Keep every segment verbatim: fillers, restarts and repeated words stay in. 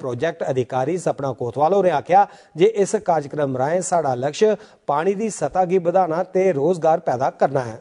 Project अधिकारी सपना कोतवाल होरें आख्या जे इस कार्यक्रम राहें साड़ा लक्ष्य पानी की सतह की बढ़ाना ते रोजगार पैदा करना है।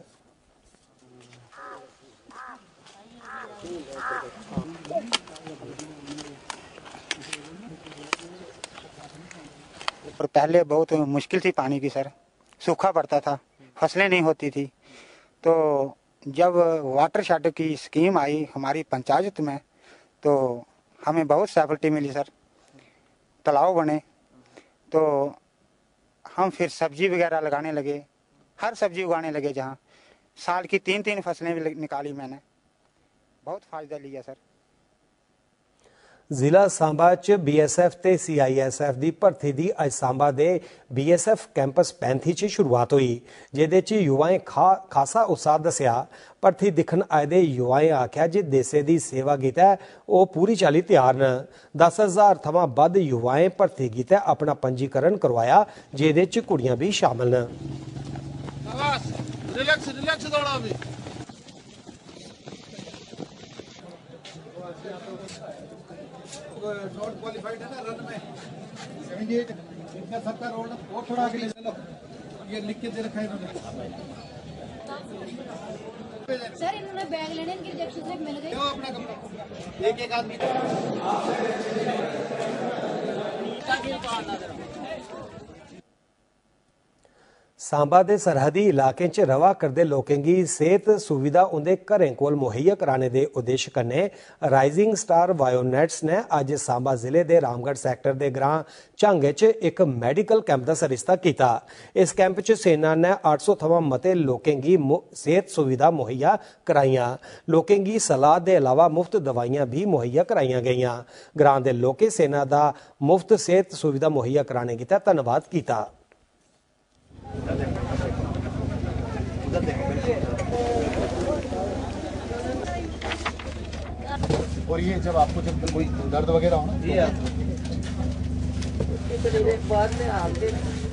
और पहले बहुत मुश्किल थी पानी की सर, सूखा पड़ता था, फसलें नहीं होती थी। तो जब वाटर शेड की स्कीम आई हमारी पंचायत में तो हमें बहुत सफलता मिली सर। तालाब बने तो हम फिर सब्जी वगैरह लगाने लगे, हर सब्जी उगाने लगे, जहाँ साल की तीन तीन फसलें भी निकाली मैंने, बहुत फायदा लिया सर। जिला सांबा च बी एस एफ ते सी आई एस एफ की भर्थी की अज सांबा दे बी एस एफ कैंपस पैंथी च शुरुआत हुई, जिहदे च युवाएं खा खासा उत्साह दस्सिया। भर्थी दिखन आए दे युवाएं आख्या जे देशे की सेवा गितै ओह पूरी चाली तैयार न। दस हजार थमां बद्ध युवाएं भर्थी गितै अपना पंजीकरण करवाया, जिहदे च कुड़ियां भी शामिल न। रिलैक्स रिलैक्स दौड़ा भी नॉट क्वालिफाइड है ना रन में अठहत्तर इतना सत्तर और और थोड़ा आगे ले चलो, ये लिख के दे रखा है इन्होंने। सर इन्होंने बैग लेने इनकी रिजेक्शन से मिल गई। क्यों अपना कपड़ा एक एक आदमी सांबा दे सरहदी इलाके च रवा करदे लोकें गी सेहत सुविधा उंदे घरें कोल मुहैया कराने दे उद्देश्य कन्नै राइजिंग स्टार बायोनेट्स ने अज सांबा जिले दे रामगढ़ सैक्टर दे ग्रां झांगे च एक मैडिकल कैंप का सरिस्ता किया। इस कैंप च सेना ने आठ सौ थमां मते लोकें गी सेहत सुविधा मुहैया कराइयां। लोकें गी सलाह दे अलावा मुफ्त दवाइयां भी मुहैया कराइयां गईयां। ग्रां दे लोकें सेना दा मुफ्त सेहत सुविधा मुहैया कराने गितै धन्नवाद किया। और ये जब आपको जब कोई दर्द वगैरह हो ना तो बाद में आते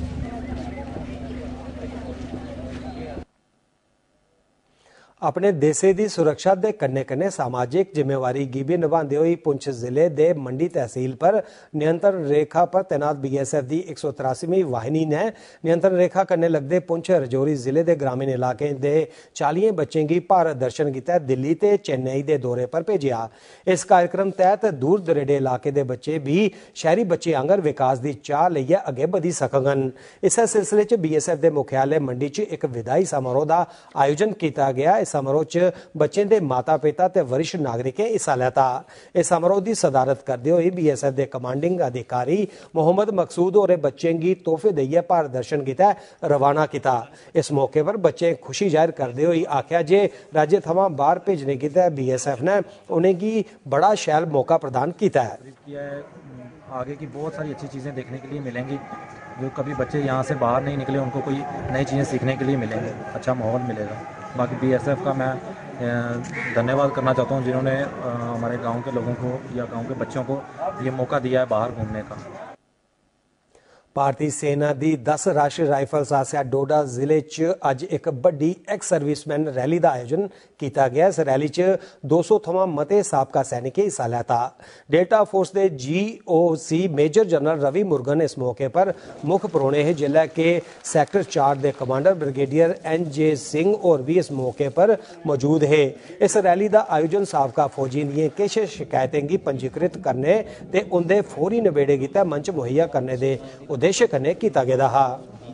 अपने देशे की सुरक्षा के कन्ने कन्ने सामाजिक जिम्मेवारी गी भी निभाते हुए पुंछ जिले के मंडी तहसील पर नियंत्रण रेखा पर तैनात बी एस एफ की एक सौ तिरासीवीं वाहिनी ने नियंत्रण रेखा कन्ने लगते पुंछ रजौरी जिले के ग्रामीण इलाके के चालीस बच्चों की भारत दर्शन गितै दिल्ली ते चेन्नई के दौरे पर भेजा। इस कार्यक्रम तहत दूर दरेडे इलाके के बच्चे भी शहरी बच्चे आंगर विकास की चाह लइयै अगे बढ़ी सकन। इस सिलसिले च बी एस एफ के मुख्यालय मंडी च एक विदाई समारोह का आयोजन किया गया। समारोह च बच्चों के माता पिता ते वरिष्ठ नागरिकें हिस्सा लैता। इस समारोह की सदारत करते हुए बी एस एफ के कमांडिंग अधिकारी मोहम्मद मकसूद होरें बच्चों की तोहफे देइयै भारत दर्शन गितै रवाना किया। इस मौके पर बच्चे खुशी जाहिर करते हुए आख्या जे राज्य थमां बाहर भेजने गितै बी एस एफ ने उन्हेंगी बड़ा शैल मौका प्रदान किया है। आगे की बहुत सारी अच्छी चीज़ें देखने के लिए मिलेंगी, जो कभी बच्चे यहाँ से बाहर नहीं निकले उनको कोई नई चीज़ें सीखने के लिए मिलेंगे, अच्छा माहौल मिलेगा। बाकी बी एस एफ का मैं धन्यवाद करना चाहता हूँ जिन्होंने हमारे गांव के लोगों को या गांव के बच्चों को ये मौका दिया है बाहर घूमने का। भारतीय सेना की दस राष्ट्रीय राइफल्स आसिया डोडा जिले च अज एक बड़ी एक्स सर्विसमैन रैली का आयोजन किया गया। इस रैली च दो सौ थमां मते साबका सैनिकें हिस्सा लैता। डेल्टा फोर्स के G O C major general Ravi Murugan इस मौके पर मुख परौने है, जिले के सैक्टर चार के commander brigadier N J Singh और भी इस मौके पर मौजूद है। इस रैली का आयोजन साबका फौजी दियां किश शिकायतें गी पंजीकृत करने ते उनके फौरी नबेड़े गितै मंच मुहैया करने के उद्देश्य कन्नै किया गया हा।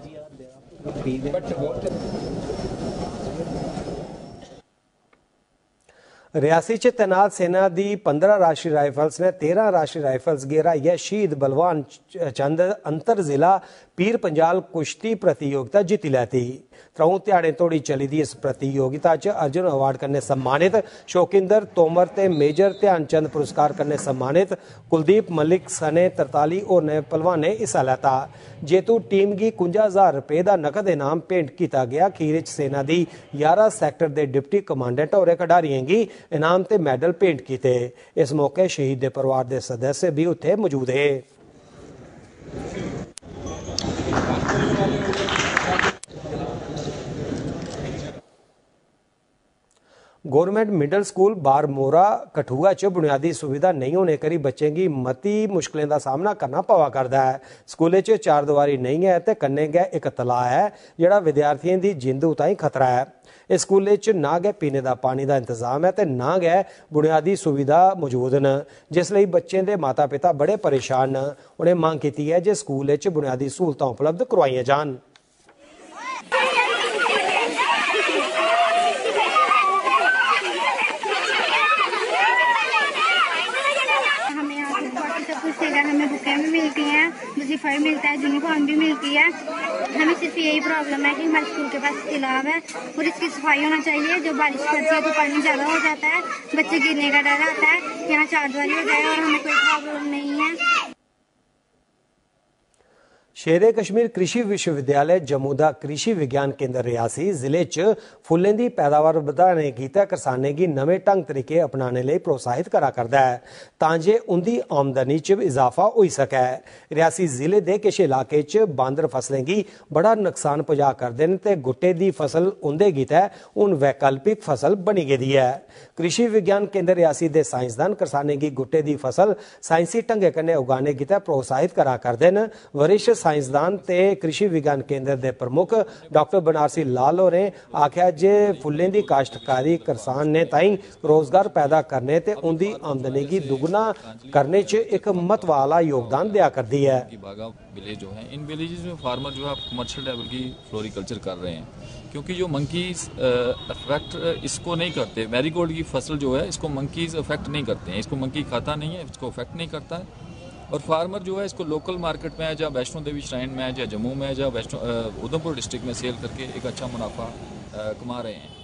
रियासी च तैनात सेना की पंद्रह राष्ट्रीय राइफल्स ने तेरह राष्ट्रीय राइफल्स गी हराइयै शहीद बलवान चंद अंतर जिला पीर पंजाल कुश्ती प्रतियोगिता जीती लैती। त्रऊं ध्याड़े तोड़ी चली दी इस प्रतियोगिता च अर्जुन अवार्ड कन्नै सम्मानित शौकिंदर तोमर ते मेजर ध्यानचंद पुरस्कार कन्नै सम्मानित कुलदीप मलिक सने तरताली होरने पहलवानें हिस्सा लैता। जेतू टीम गी कुंजा हजार रुपये का नकद इनाम भेंट किया गया। खीर च सेना की ग्यारह सैक्टर के डिप्टी कमांडेंट होरें खिडारियों गी इनाम ते मैडल भेंट किए। इस मौके शहीद के परिवार के सदस्य भी उत्थे मौजूद है। Government middle school Barmora Kathua च बुनियादी सुविधा नहीं होने करी बच्चें की मती मुश्किलें का सामना करना पवा करदा है। स्कूले च चार दीवारी नहीं है ते कन्ने गै एक तलाऽ है जिहड़ा विद्यार्थियों की जिंदू ताईं खतरा है। इस स्कूले च ना गै पीने का पानी का इंतजाम है ते ना गै बुनियादी सुविधा मौजूद न, जिसलिए बच्चों के माता पिता बड़े परेशान न। उन्हें मांग की है जे स्कूल च बुनियादी सहूलतां उपलब्ध करवाईयां जान। हमें बुकें भी मिलती हैं, वजीफा भी मिलता है, यूनिफॉर्म भी मिलती है। हमें सिर्फ यही प्रॉब्लम है कि हमारे स्कूल के पास तालाब है और इसकी सफाई होना चाहिए। जो बारिश पड़ती है तो पानी ज़्यादा हो जाता है, बच्चे गिरने का डर आता है। यहाँ चारदीवारी हो जाए और हमें कोई प्रॉब्लम नहीं है। शेरे कश्मीर कृषि विश्वविद्यालय जम्मू का कृषि विज्ञान केंद्र रियासी जिले च फुल्लें की पैदावार बढ़ाने गितै किसानें गी नमें ढंग तरीके अपनाने लिए प्रोत्साहित करा करदा है तां जे उंदी आमदनी च इजाफा होई सकै। रियासी जिले के किश इलाके च बांदर फसलें गी बड़ा नुकसान पहुंचा करदे न ते गुट्टे दी फसल उंदे गितै हुण वैकल्पिक फसल बनी गेदी है। कृषि विज्ञान केंद्र रियासी दे साइंसदान किसानें गी गुट्टे दी फसल साइंसी ढंगे कन्नै उगाने गितै प्रोत्साहित करा करदे न। वरिष्ठ साइंसदान ते कृषि विज्ञान केंद्र दे प्रमुख डॉक्टर बनारसी लाल होरें आख्या जे फुल्लें दी काश्तकारी किसान ने ताईं रोजगार पैदा करने ते उंदी आमदनी गी दुगना करने च एक महत्व वाला योगदान दिया करती है। बागा विलेज जो है, इन विलेजेस में फार्मर जो है कमर्शियल लेवल की फ्लोरिकल्चर कर रहे हैं, क्योंकि जो मंकीज अफेक्ट इसको नहीं करते। मैरीगोल्ड की फसल जो है इसको मंकीज अफेक्ट नहीं करते हैं, इसको मंकी खाता नहीं है, इसको अफेक्ट नहीं करता है। और फार्मर जो है इसको लोकल मार्केट में है, जहाँ वैष्णो देवी श्राइन में है, जहाँ जम्मू में है, जहाँ वैष्णो उधमपुर डिस्ट्रिक्ट में सेल करके एक अच्छा मुनाफा कमा रहे हैं।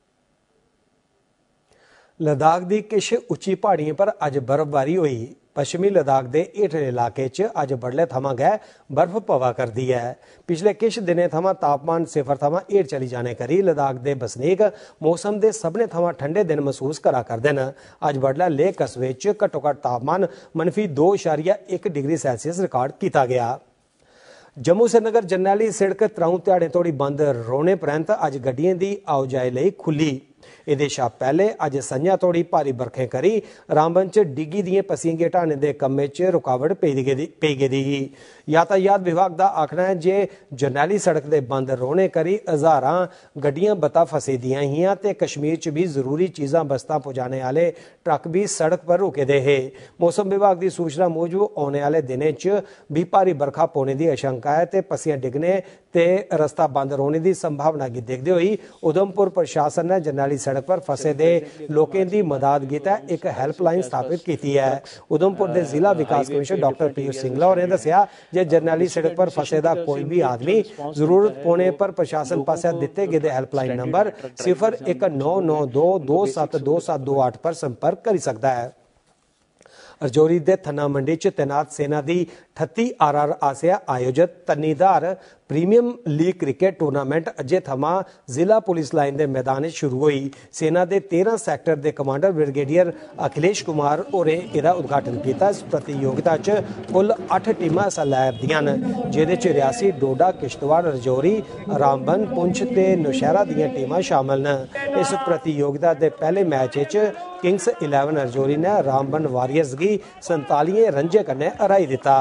लद्दाख की किश उच्ची पहाड़ियों पर अज बर्फबारी हुई। पश्चिमी लद्दाख के हेठले इलाके च अज बडले थमां गै बर्फ पवा करदी है। पिछले किश दिनें थमां तापमान सिफर थमां हेठ चली जाने करी लद्दाख के बसनीक मौसम के सभनें थमां ठंडे दिन महसूस करा करदे न। अज बडलै लेह कस्बे च घट्टो घट्ट तापमान मनफी दो इशारिया एक डिग्री सैल्सियस रिकार्ड किया गया। जम्मू श्रीनगर जरनैली सड़क त्रऊं ध्याड़ें तोड़ी बंद रौने परैंत अज गड्डियें दी आओजाई लई खुली। एदे शा पहले अज संझा तोड़ी भारी बरखें करी रामबन च डिग्गी दिएं पस्सियां गी हटाने दे कम्मै च रुकावट पेई गेदी ही। यातायात विभाग का आखना है जे जरनैली सड़क दे बंद रौने करी हज़ारां गड्डियां बता फसी दियां हियां ते कश्मीर च भी जरूरी चीज़ां बस्तां पहुंचाने वाले ट्रक भी सड़क पर रुके दे हे। मौसम विभाग की सूचना मूजब आने वाले दिनें च भी भारी बरखा पौने की आशंका है ते पस्सियां डिगने ते रस्ता बंद रौने की संभावना गी देखदे होई उधमपुर प्रशासन ने जरनैली सड़क पर फसे दे लोकें दी मदद गितै एक हैल्पलाइन स्थापित की है। उधमपुर के जिला विकास कमिश्नर डॉक्टर पीयूष सिंगला होरें दस्सिया जे जरनैली सड़क पर फसे दा कोई भी आदमी जरूरत पौने पर प्रशासन पासेआ दिते गेदे हैल्पलाइन नंबर सिफर एक नौ नौ दो दो सत्त दो सत्त दो अठ पर संपर्क करी सकता है। रजौरी दे थन्ना मंडी च तैनात सेना दी अठत्ती आर आर आसेआ आयोजित Tannidhar premium league cricket tournament अज्जे थमां जिला पुलिस लाइन के मैदान शुरू हुई। सेना के तेरह सैक्टर के कमांडर ब्रिगेडियर अखिलेश कुमार होरें इसका उद्घाटन किया। इस प्रतियोगिता च कुल अठ टीमां हिस्सा लै रदियां न, जिहदे च रियासी, डोडा, किश्तवाड़, रजौरी, रामबन, पुंछ ते नौशहरा दियां टीमां शामिल न। इस प्रतियोगिता के पहले मैच च किंग्स इलेवन रजौरी ने रामबन वारियर्स गी संतालियें रंजे कन्नै हराई दिता।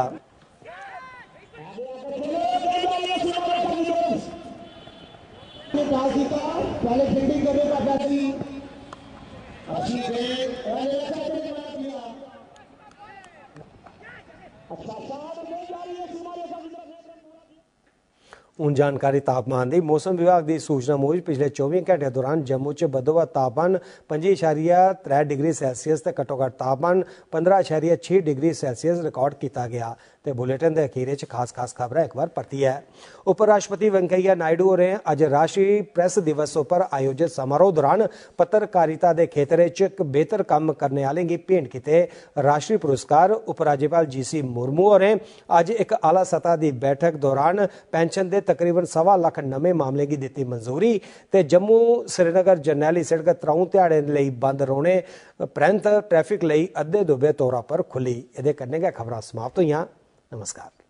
पहले फील्डिंग करने का फैसली अच्छी हूँ जानकारी तापमान की। मौसम विभाग की सूचना मूजब पिछले चौबी घंटे दौरान जम्मू च बदोबद तापमान पंजी इशारिया त्रै डिग्री सैल्सियस ते घट्टो घट्ट तापमान पंद्रह इशारिया छे डिग्री सैल्सियस रिकॉर्ड किया गया। ते बुलेटिन के अखीरे च खास खास खबर एक बार परती है। उपराष्ट्रपति वेंकैया नायडू होरें अज राष्ट्रीय प्रेस दिवस पर आयोजित समारोह दौरान पत्रकारिता के खेतर च एक बेहतर काम करने वाले की भेंट किए राष्ट्रीय पुरस्कार। उपराज्यपाल जी सी मुर्मू होरें अज एक आला सतह की बैठक दौरान पेंशन के तकरीबन सवा लख नवे मामले की दी मंजूरी ते जम्मू श्रीनगर जरनैली सड़क त्रऊं ध्याड़े लई बंद रौने परैंत ट्रैफिक लई अद्धे दुबे तौर पर खुली। इहदे कन्नै गै खबरां समाप्त होईयां। नमस्कार।